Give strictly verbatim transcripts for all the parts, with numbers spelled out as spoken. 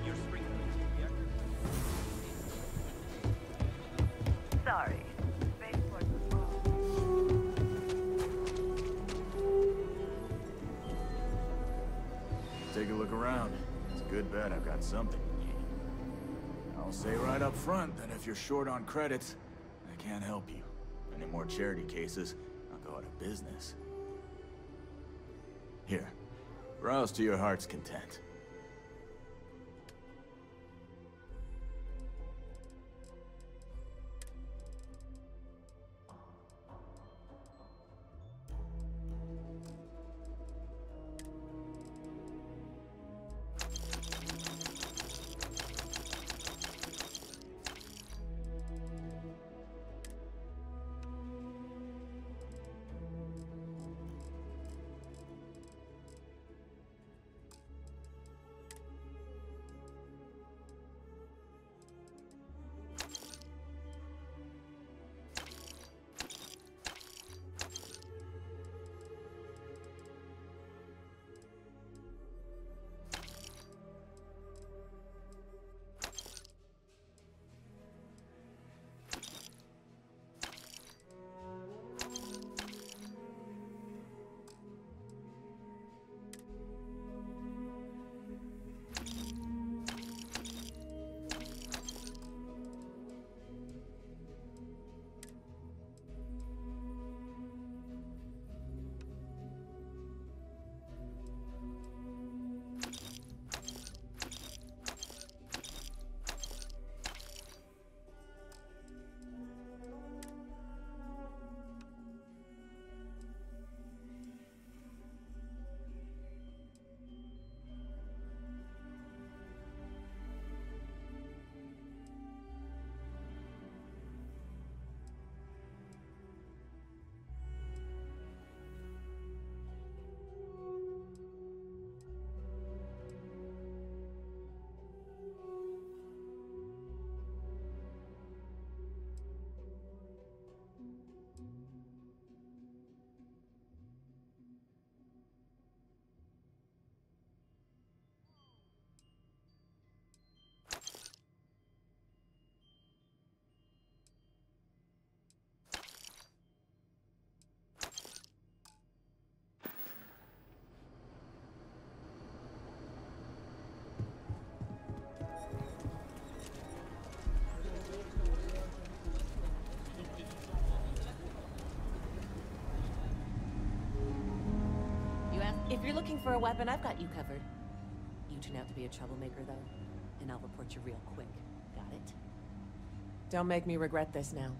Sorry. Spaceport was full. Take a look around. It's a good bet I've got something you need. I'll say right up front that if you're short on credits, I can't help you. Any more charity cases, I'll go out of business. Here, browse to your heart's content. If you're looking for a weapon, I've got you covered. You turn out to be a troublemaker, though, and I'll report you real quick. Got it? Don't make me regret this now.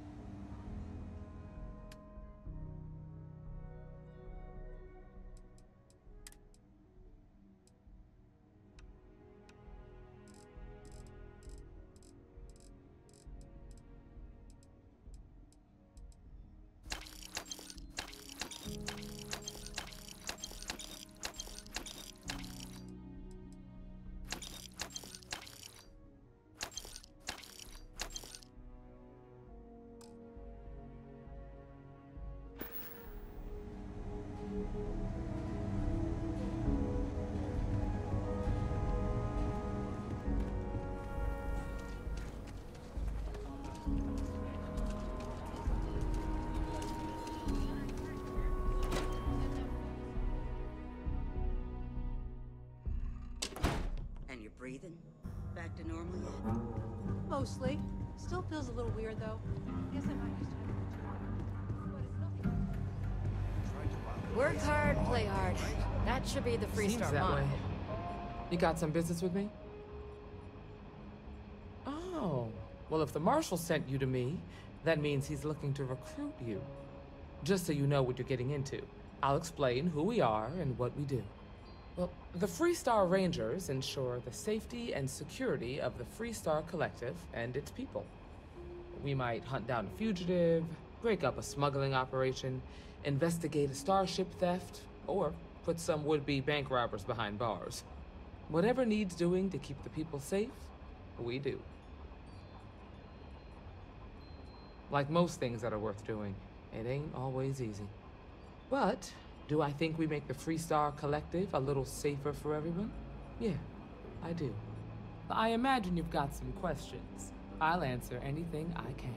Breathing? Back to normal yet? Mostly. Still feels a little weird, though. Guess I'm not used to it. Work hard, play hard. That should be the Freestar Seems that motto. way. You got some business with me? Oh, well, if the Marshal sent you to me, that means he's looking to recruit you. Just so you know what you're getting into, I'll explain who we are and what we do. Well, the Freestar Rangers ensure the safety and security of the Freestar Collective and its people. We might hunt down a fugitive, break up a smuggling operation, investigate a starship theft, or put some would-be bank robbers behind bars. Whatever needs doing to keep the people safe, we do. Like most things that are worth doing, it ain't always easy. But do I think we make the Freestar Collective a little safer for everyone? Yeah, I do. I imagine you've got some questions. I'll answer anything I can.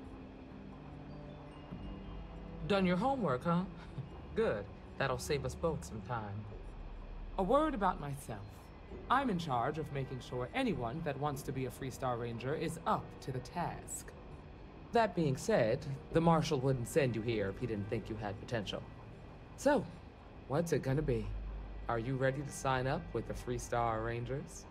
Done your homework, huh? Good. That'll save us both some time. A word about myself. I'm in charge of making sure anyone that wants to be a Freestar Ranger is up to the task. That being said, the Marshal wouldn't send you here if he didn't think you had potential. So, what's it gonna be? Are you ready to sign up with the Freestar Rangers?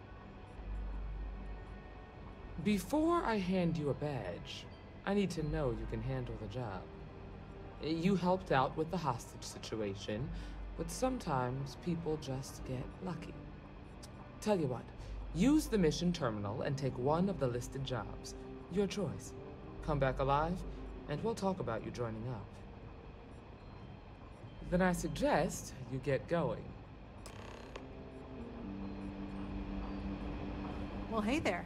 Before I hand you a badge, I need to know you can handle the job. You helped out with the hostage situation, but sometimes people just get lucky. Tell you what, use the mission terminal and take one of the listed jobs. Your choice. Come back alive, and we'll talk about you joining up. Then I suggest you get going. Well, hey there.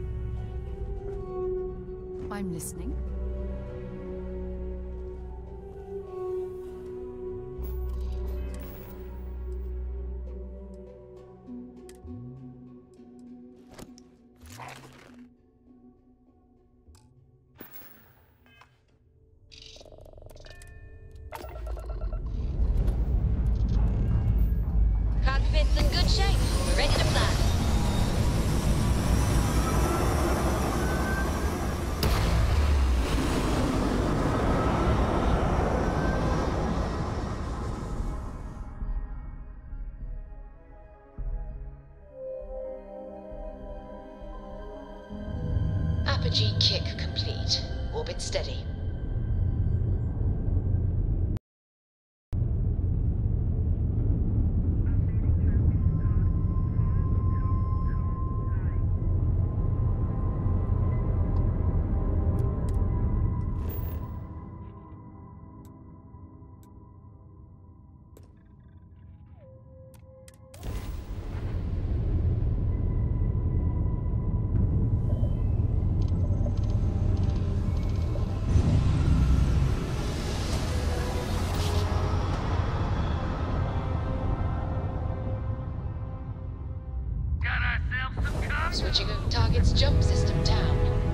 I'm listening. Apogee kick complete. Orbit steady. Switching target's jump system down.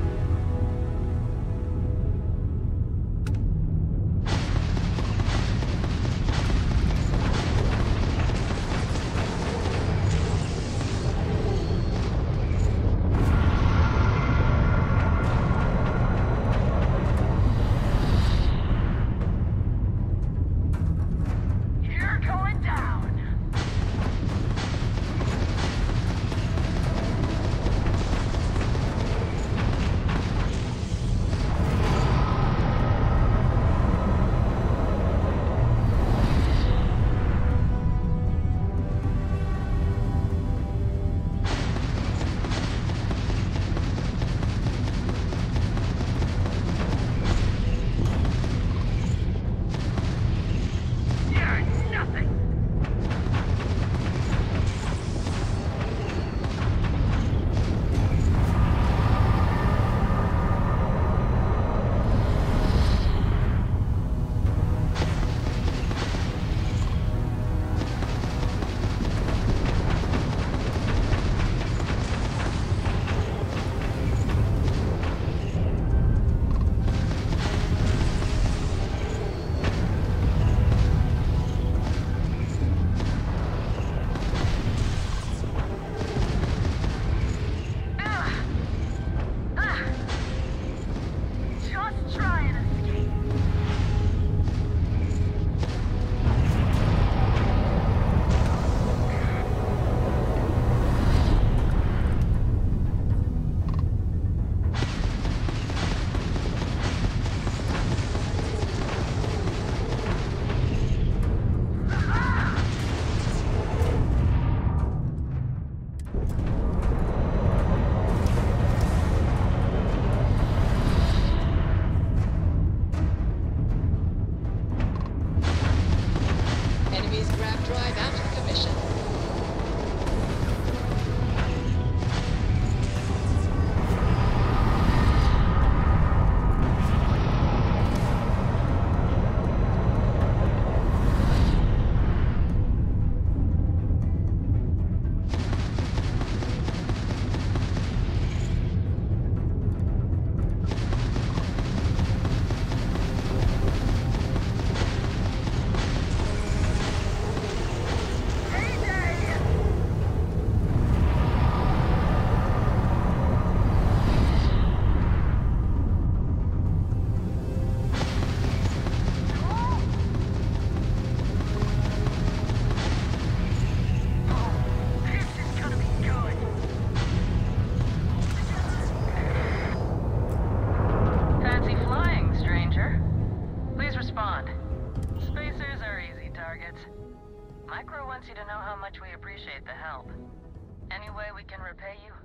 Micro wants you to know how much we appreciate the help. Any way we can repay you?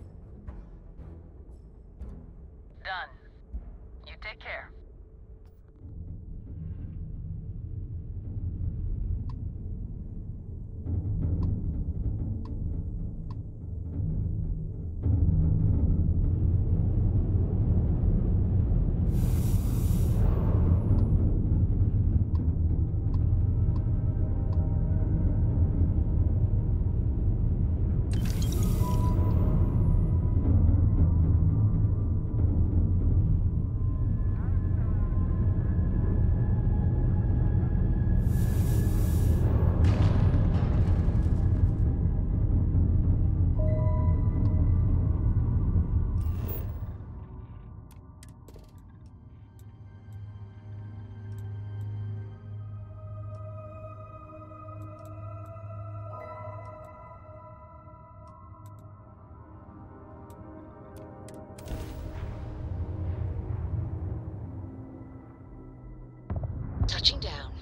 Done. You take care. Touching down.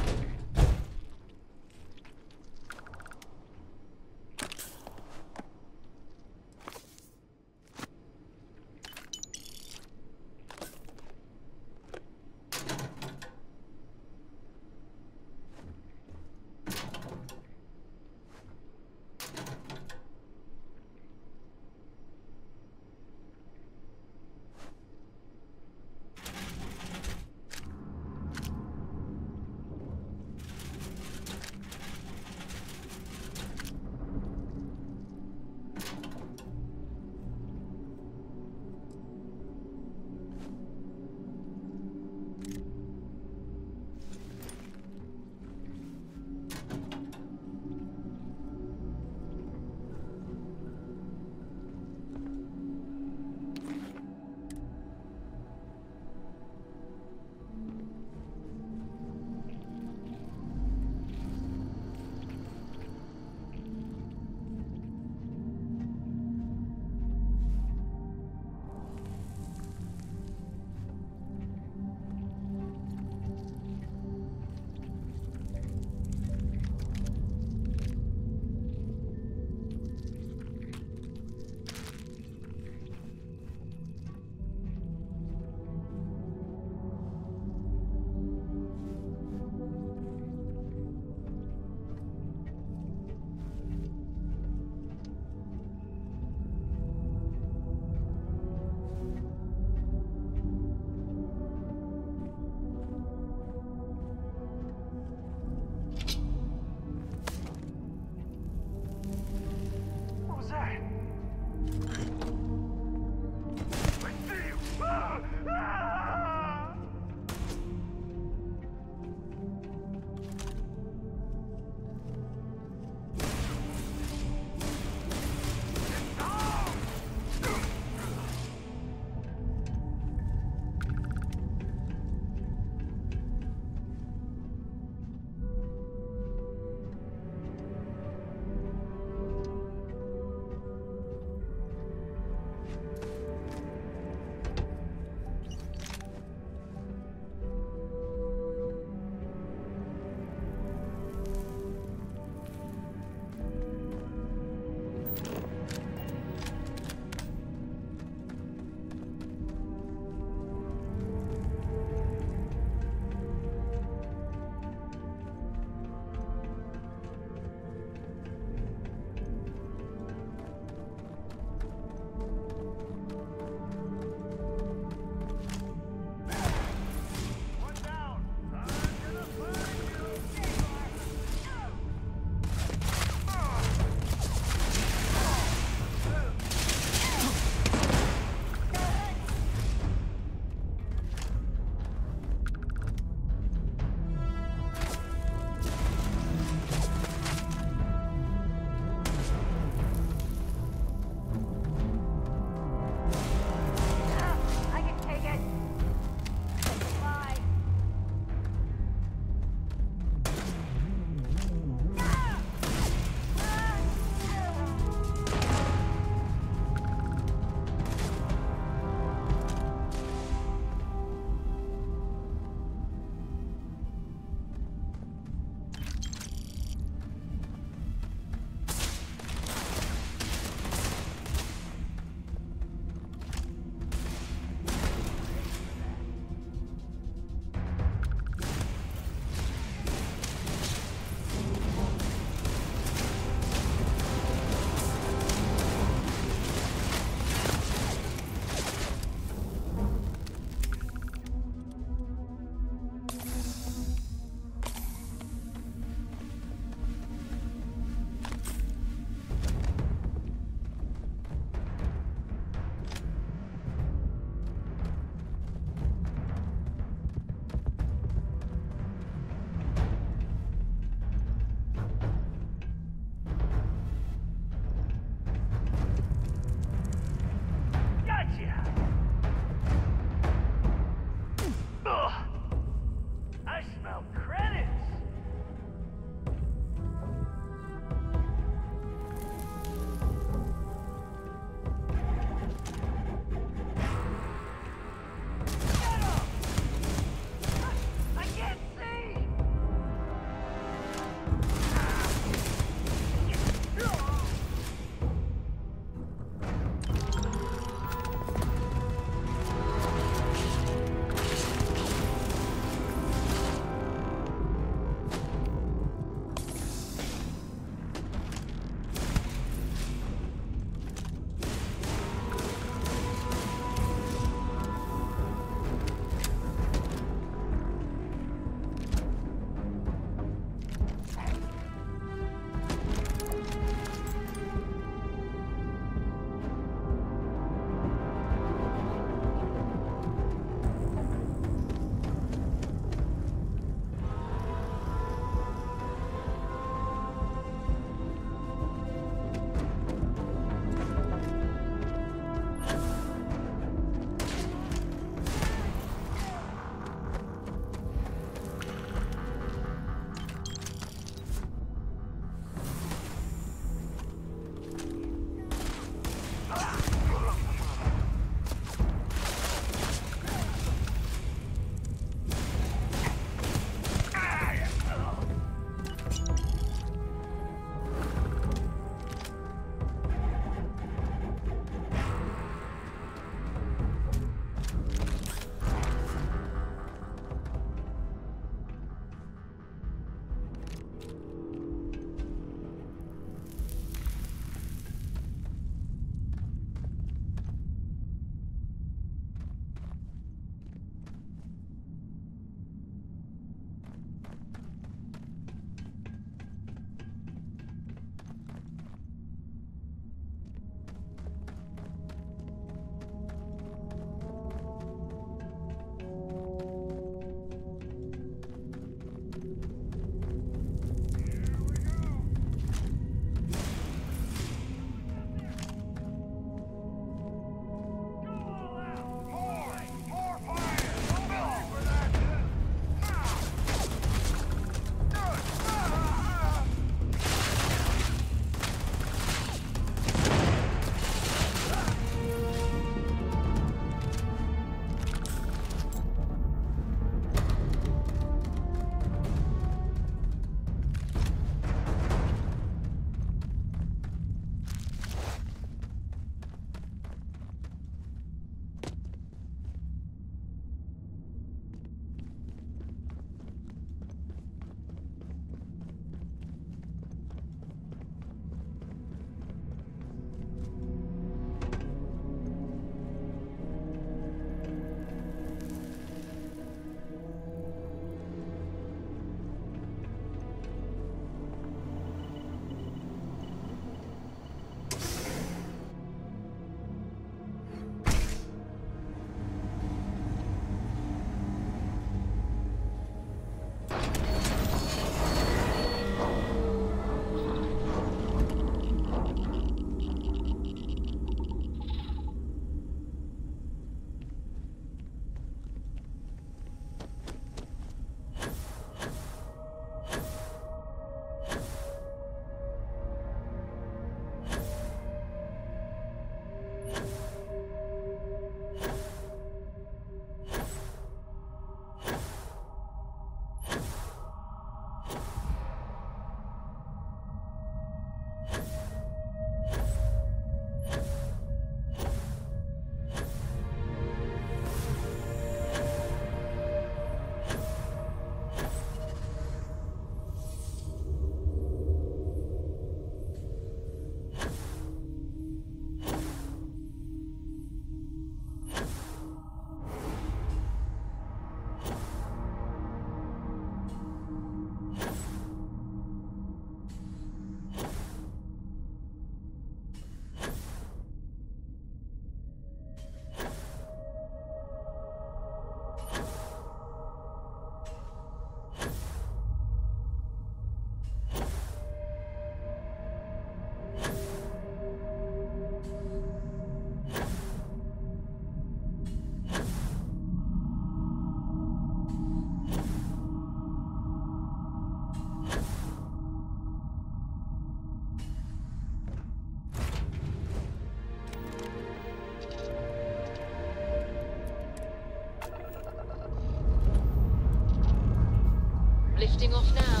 lifting off now.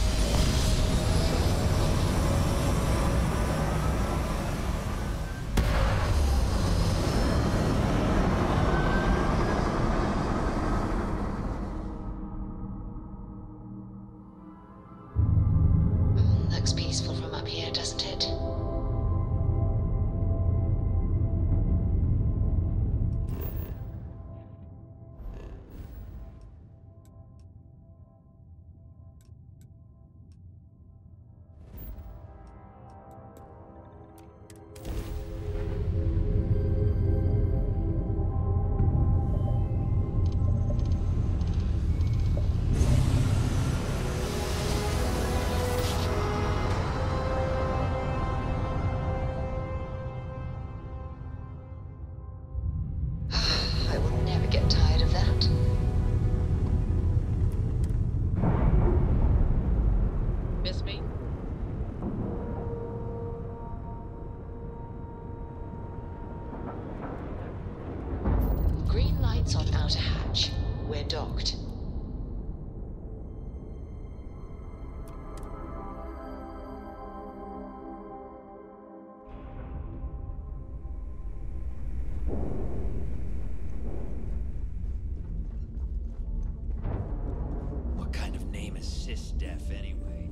Mm, looks peaceful from up here, doesn't it? I will never get tired of that. Miss me? Green lights on outer hatch. We're docked. What kind of name is SysDef anyway?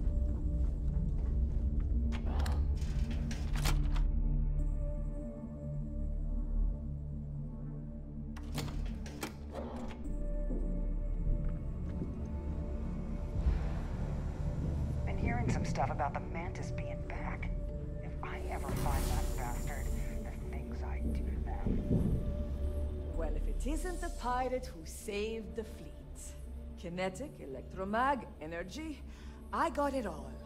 Been hearing some stuff about the Mantis being back. If I ever find that bastard, the things I do to them. Well, if it isn't the pirate who saved the fleet. Kinetic, electromag, energy, I got it all.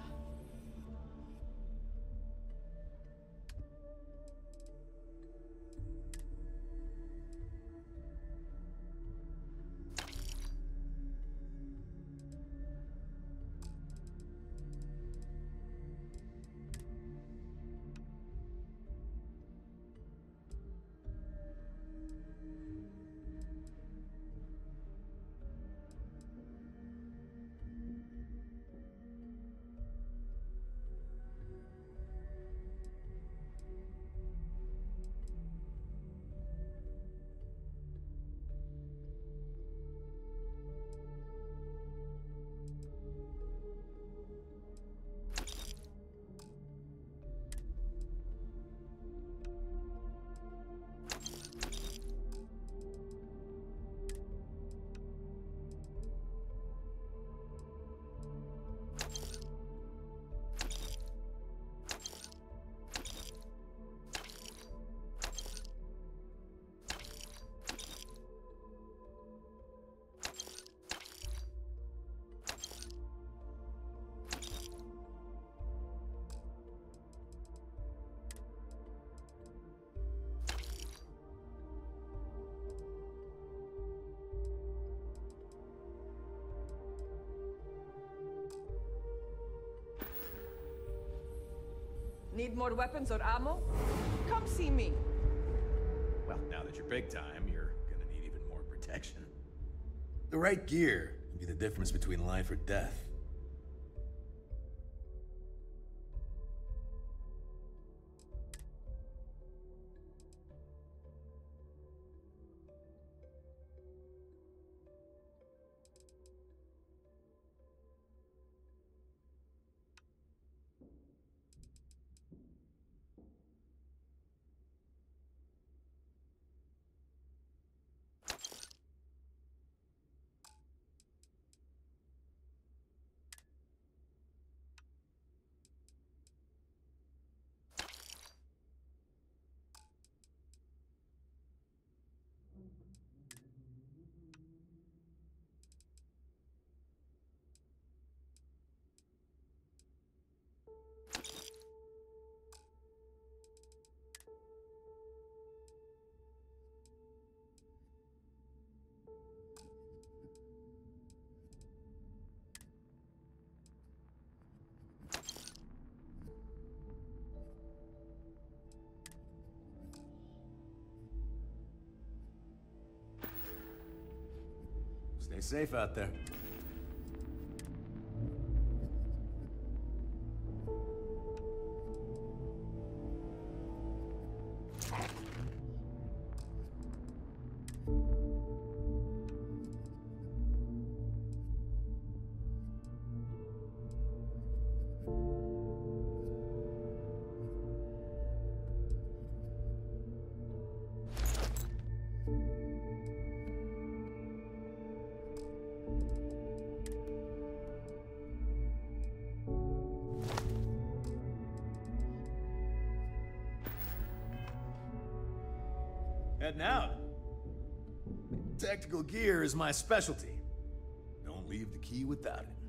Need more weapons or ammo? Come see me. Well, now that you're big time, you're gonna need even more protection. The right gear can be the difference between life or death. Stay safe out there. heading out? Tactical gear is my specialty. Don't leave the key without it.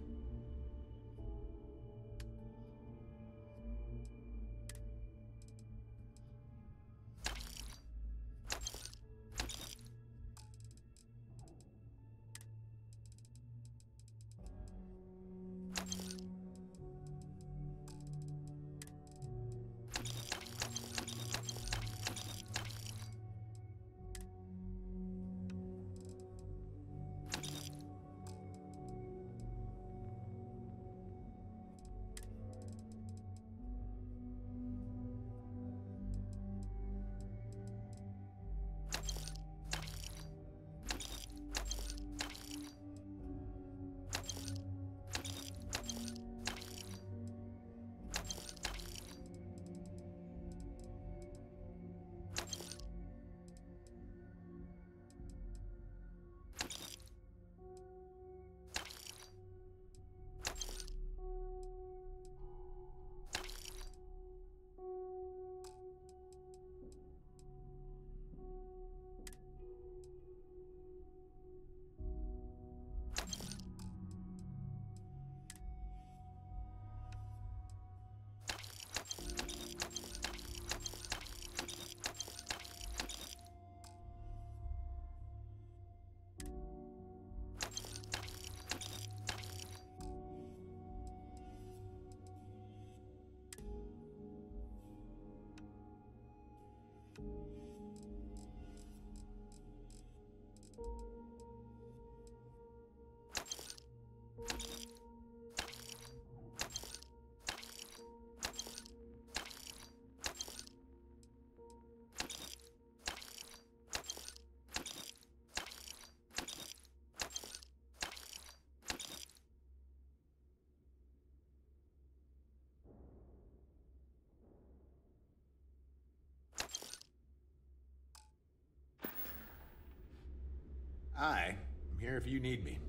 Hi, I'm here if you need me.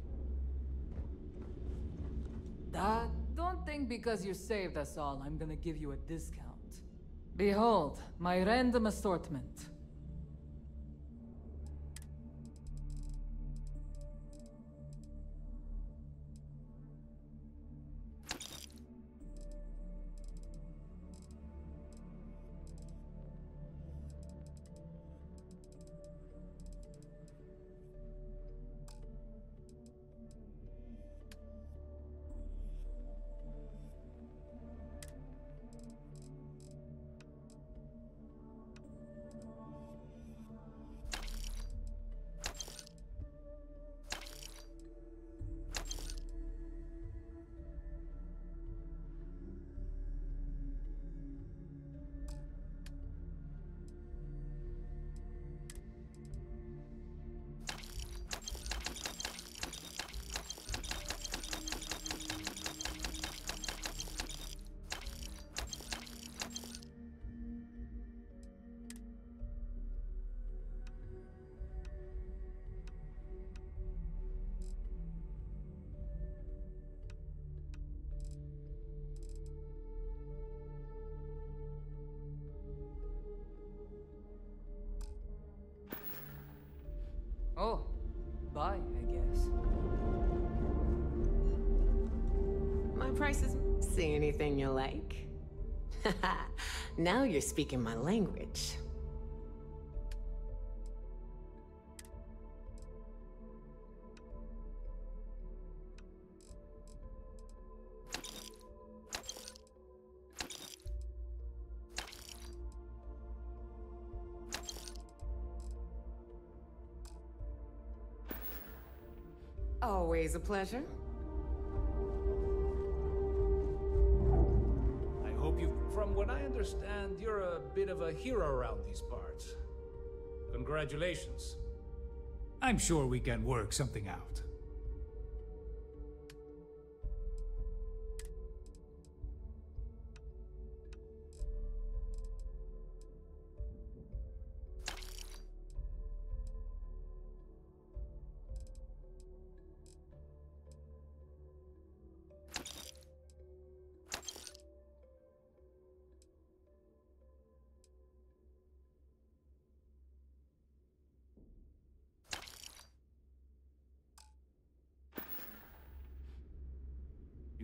Uh, don't think because you saved us all, I'm gonna give you a discount. Behold, my random assortment. Oh, bye, I guess. My prices. See anything you like? Now you're speaking my language. Always a pleasure. I hope you... From what I understand, you're a bit of a hero around these parts. Congratulations. I'm sure we can work something out.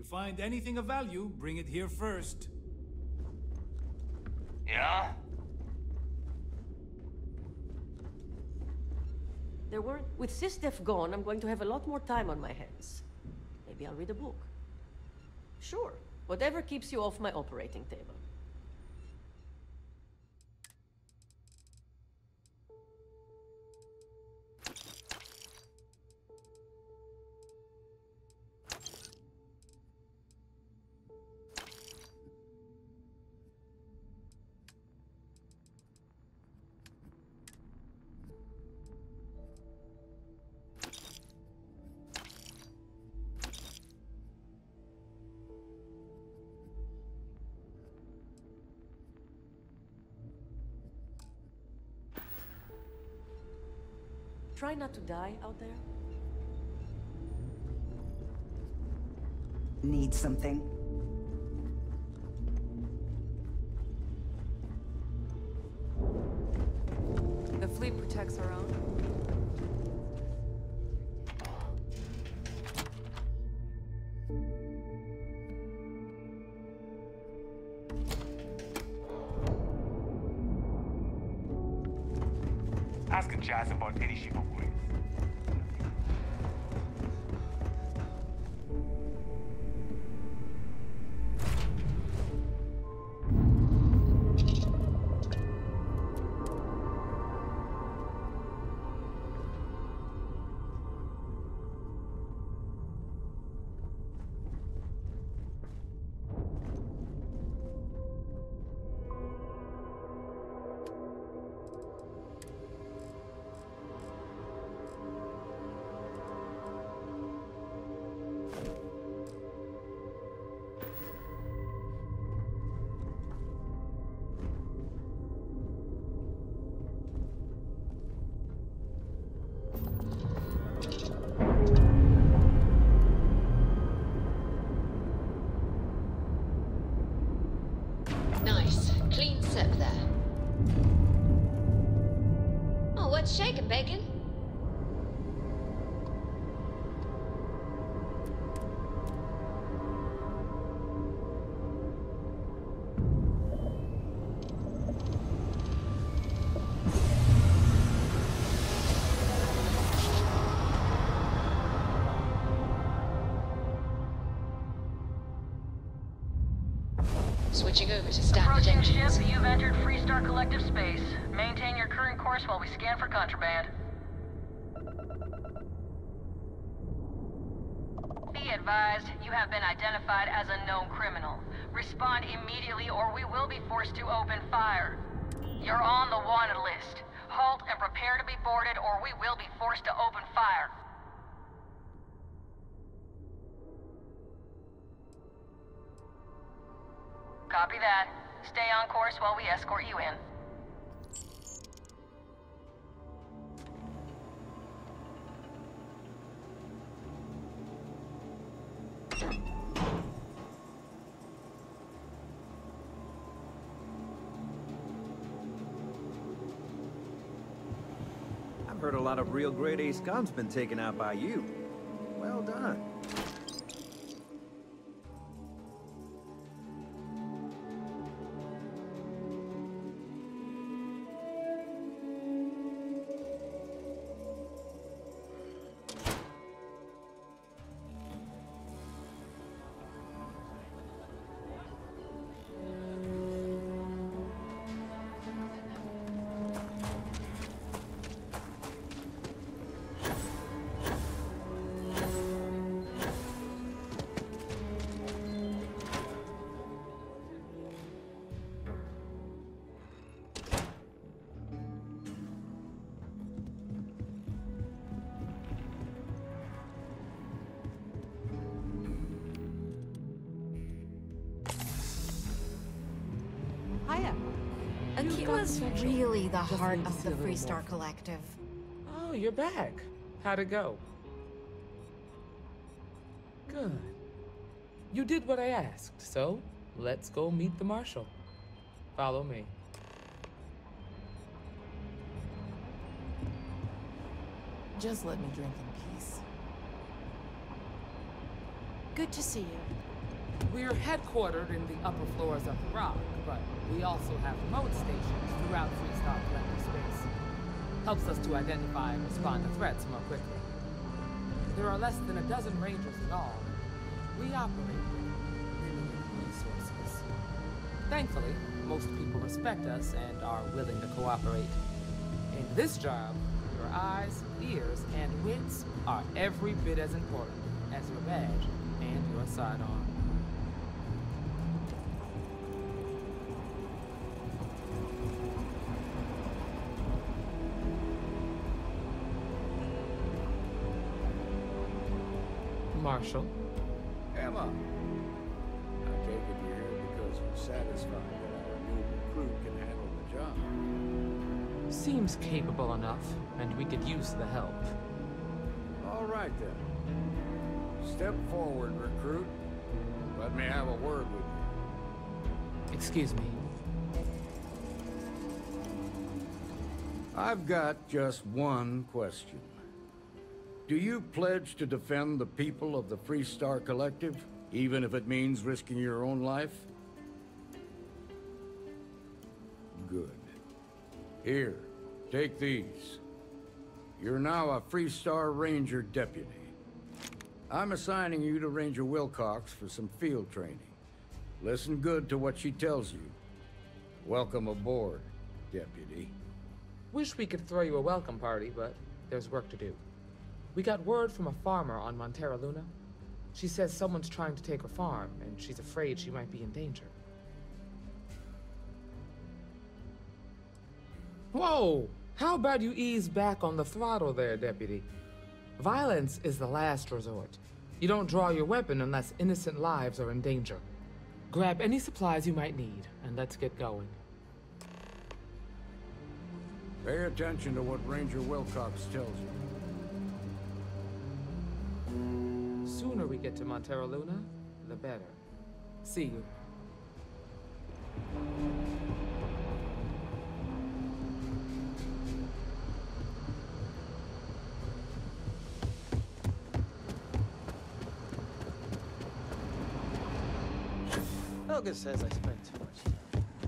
find anything of value, bring it here first. Yeah? There weren't... With SysDef gone, I'm going to have a lot more time on my hands. Maybe I'll read a book. Sure. Whatever keeps you off my operating table. Try not to die out there. Need something? The fleet protects our own. Ask a Jazz about any ship of way. Nice. Clean set there. Oh, what's shaking, Bacon? Switching over to standard Approaching engines. ship, you've entered Freestar Collective space. Maintain your current course while we scan for contraband. Be advised, you have been identified as a known criminal. Respond immediately or we will be forced to open fire. You're on the wanted list. Halt and prepare to be boarded or we will be forced to open fire. Copy that. Stay on course while we escort you in. I've heard a lot of real grade A scum's been taken out by you. Well done. Aquila's really the heart of the Freestar Collective. Oh, you're back. How'd it go? Good. You did what I asked, so let's go meet the Marshal. Follow me. Just let me drink in peace. Good to see you. We're headquartered in the upper floors of the Rock, but we also have remote stations throughout Freestar Collective space. Helps us to identify and respond to threats more quickly. There are less than a dozen Rangers in all. We operate with limited resources. Thankfully, most people respect us and are willing to cooperate. In this job, your eyes, ears, and wits are every bit as important as your badge and your sidearm. Marshall. Emma. I take it you're here because you're satisfied that our new recruit can handle the job. Seems capable enough, and we could use the help. All right then. Step forward, recruit. Let me have a word with you. Excuse me. I've got just one question. Do you pledge to defend the people of the Freestar Collective, even if it means risking your own life? Good. Here, take these. You're now a Freestar Ranger deputy. I'm assigning you to Ranger Wilcox for some field training. Listen good to what she tells you. Welcome aboard, deputy. Wish we could throw you a welcome party, but there's work to do. We got word from a farmer on Montera Luna. She says someone's trying to take her farm, and she's afraid she might be in danger. Whoa! How about you ease back on the throttle there, Deputy? Violence is the last resort. You don't draw your weapon unless innocent lives are in danger. Grab any supplies you might need, and let's get going. Pay attention to what Ranger Wilcox tells you. Sooner we get to Montera Luna, the better. See you. Helga says I spend too much time.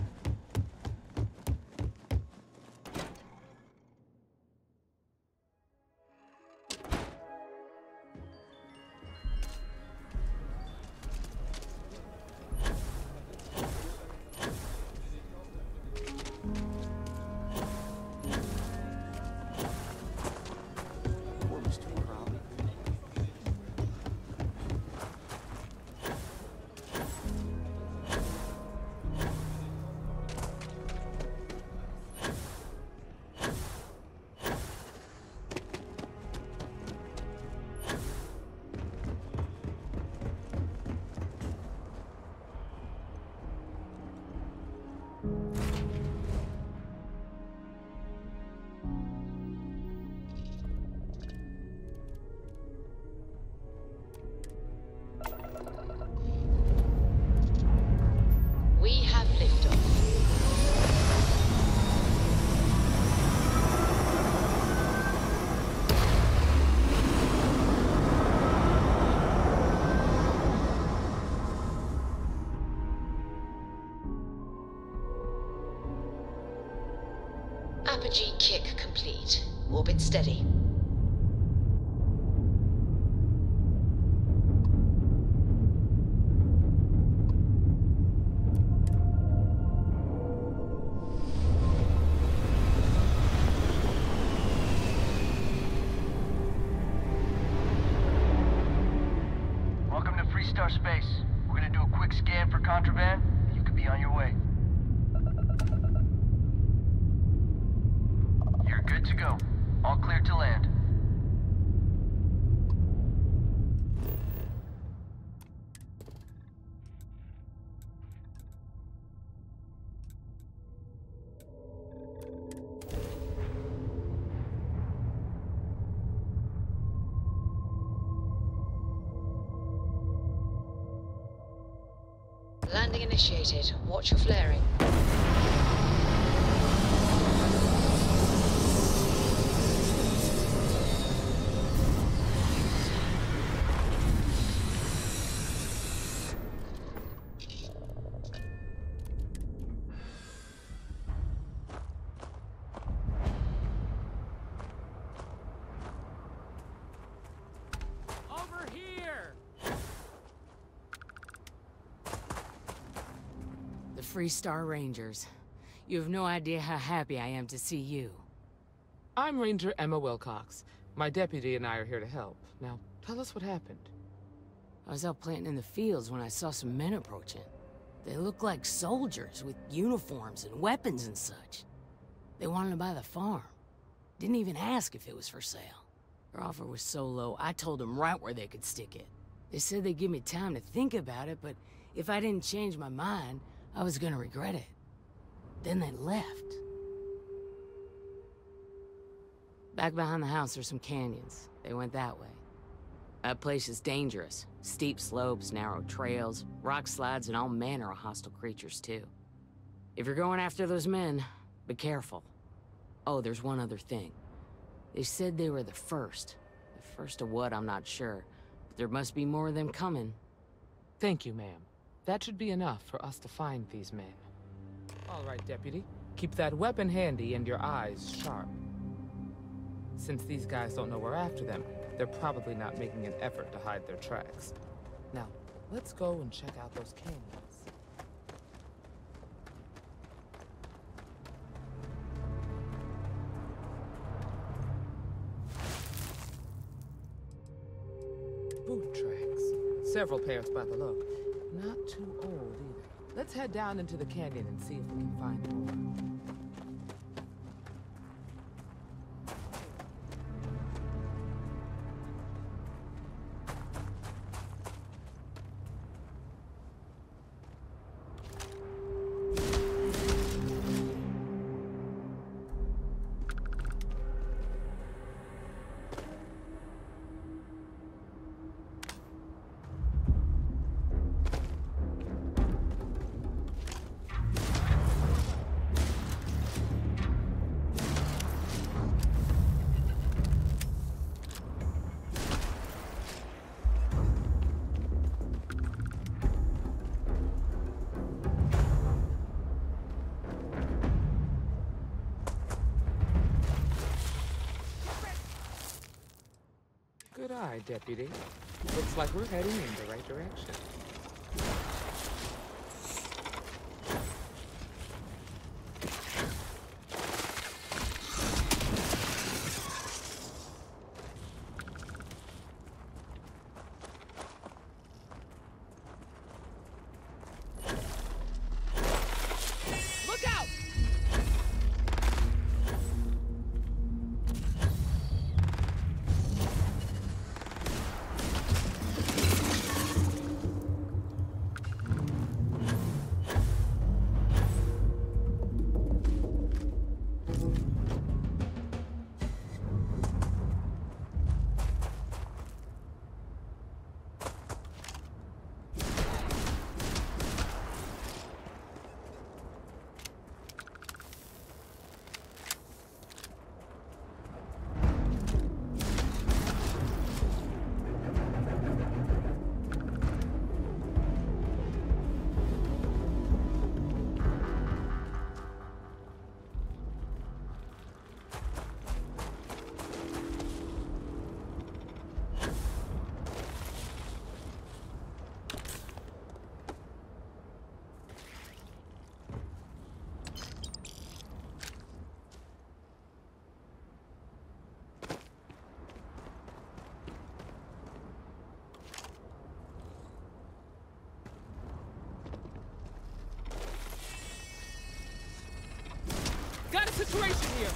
We have liftoff. Apogee kick complete. Orbit steady. Welcome to Freestar Space. We're gonna do a quick scan for contraband, and you could be on your way. You're good to go. All clear to land. Landing initiated. Watch your flaring. Freestar Rangers. You have no idea how happy I am to see you. I'm Ranger Emma Wilcox. My deputy and I are here to help. Now, tell us what happened. I was out planting in the fields when I saw some men approaching. They looked like soldiers with uniforms and weapons and such. They wanted to buy the farm. Didn't even ask if it was for sale. Their offer was so low, I told them right where they could stick it. They said they'd give me time to think about it, but if I didn't change my mind, I was gonna regret it. Then they left. Back behind the house are some canyons. They went that way. That place is dangerous. Steep slopes, narrow trails, rock slides, and all manner of hostile creatures, too. If you're going after those men, be careful. Oh, there's one other thing. They said they were the first. The first of what, I'm not sure. But there must be more of them coming. Thank you, ma'am. That should be enough for us to find these men. All right, Deputy. Keep that weapon handy and your eyes sharp. Since these guys don't know we're after them, they're probably not making an effort to hide their tracks. Now, let's go and check out those canyons. Boot tracks. Several pairs by the look. Not too old either. Let's head down into the canyon and see if we can find more. Good eye, Deputy. Looks like we're heading in the right direction. Got a situation here!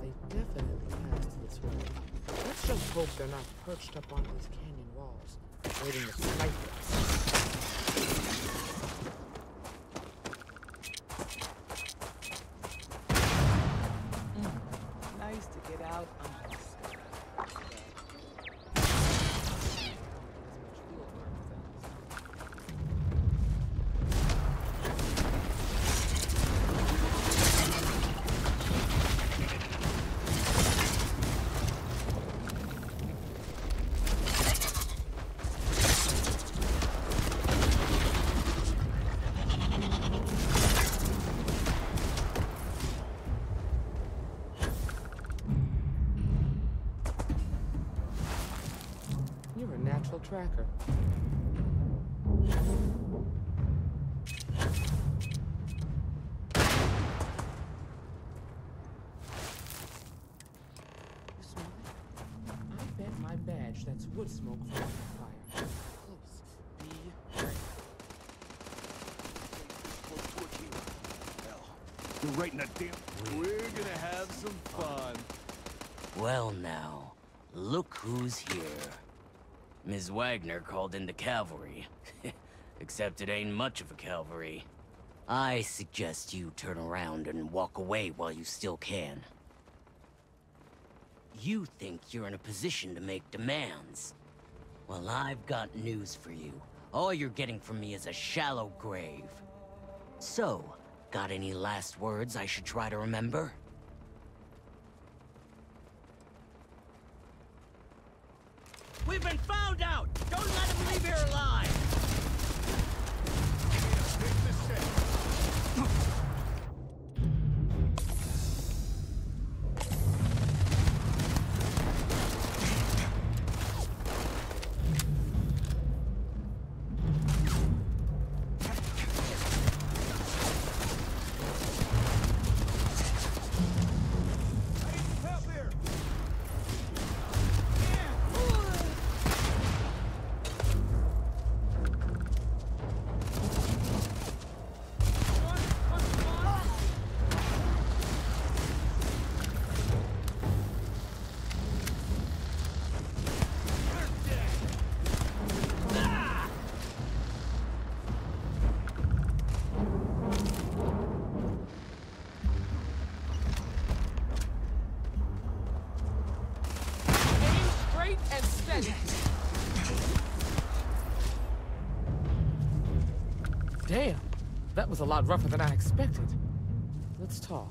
Hope they're not perched up on these canyon walls. waiting to snipe us. Nice to get out on the sky. You're a natural tracker. You smell it? I bet my badge that's wood smoke from a fire. Close. Be ready. You're right in that damn... We're gonna have some fun. Well now, look who's here. Miz Wagner called in the cavalry. Except it ain't much of a cavalry. I suggest you turn around and walk away while you still can. You think you're in a position to make demands. Well, I've got news for you. All you're getting from me is a shallow grave. So, got any last words I should try to remember? We've been found out! Don't let him leave here alive! And steady. Damn, that was a lot rougher than I expected. Let's talk.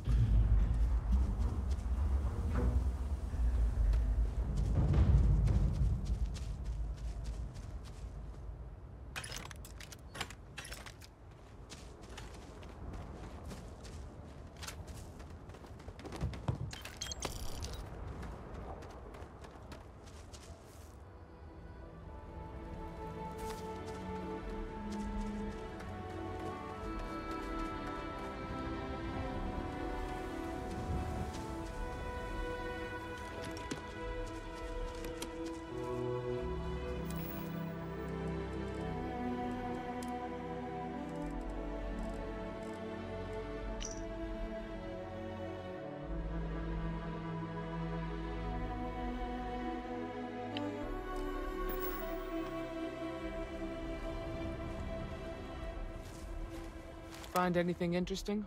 Find anything interesting?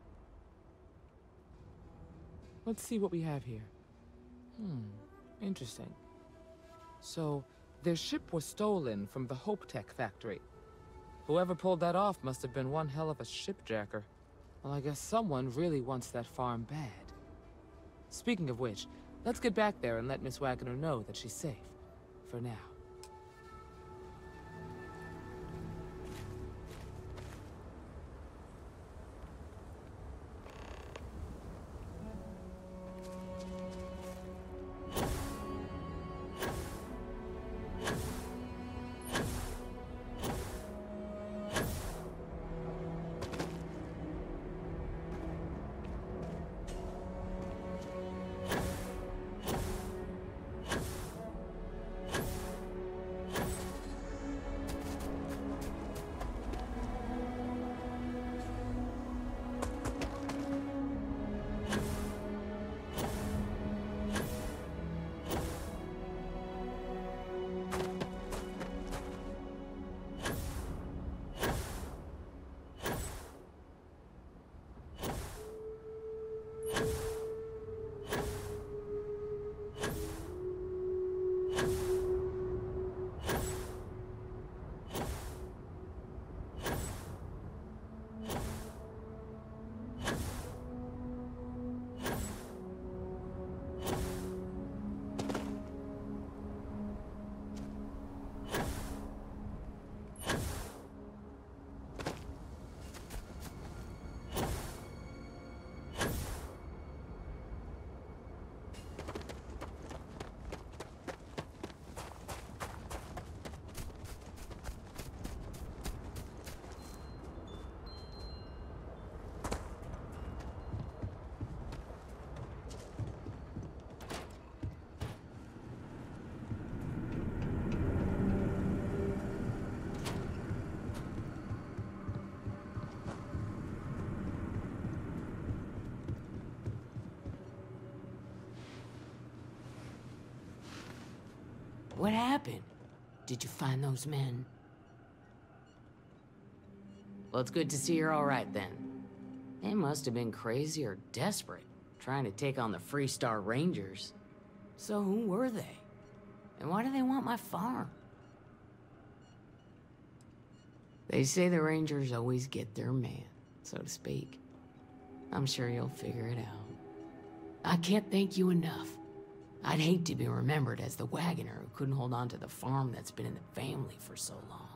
Let's see what we have here. Hmm, interesting. So, their ship was stolen from the Hope Tech factory. Whoever pulled that off must have been one hell of a shipjacker. Well, I guess someone really wants that farm bad. Speaking of which, let's get back there and let Miss Wagner know that she's safe. For now. What happened? Did you find those men? Well, it's good to see you're all right then. They must have been crazy or desperate, trying to take on the Freestar Rangers. So who were they? And why do they want my farm? They say the Rangers always get their man, so to speak. I'm sure you'll figure it out. I can't thank you enough. I'd hate to be remembered as the wagoner who couldn't hold on to the farm that's been in the family for so long.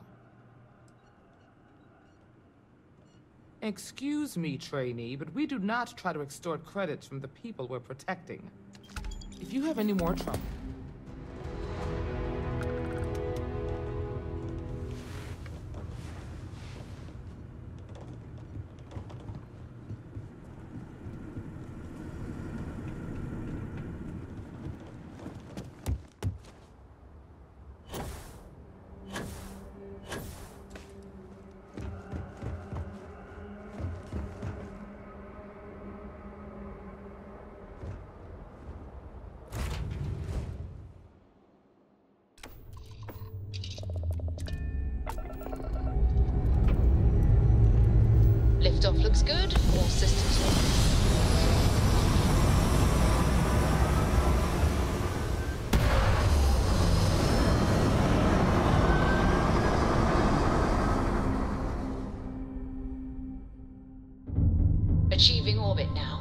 Excuse me, trainee, but we do not try to extort credits from the people we're protecting. If you have any more trouble... Liftoff looks good. All systems go. Achieving orbit now.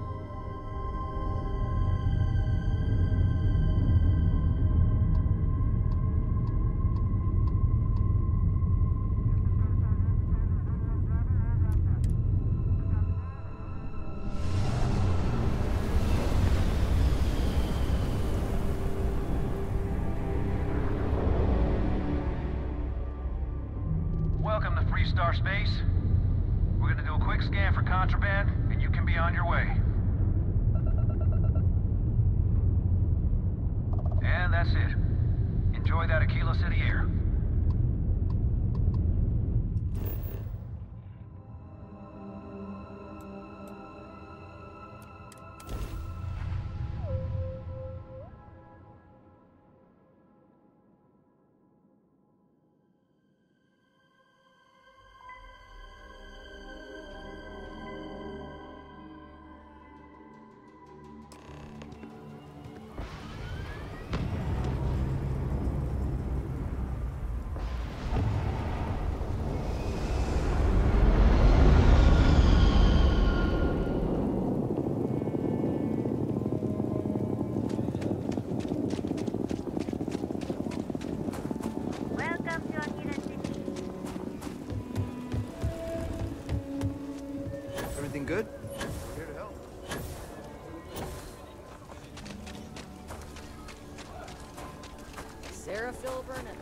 Welcome to Freestar Space. We're gonna do a quick scan for contraband, and you can be on your way. And that's it. Enjoy that Aquila City air. Everything good? Here to help. Sarah Phil Burnett.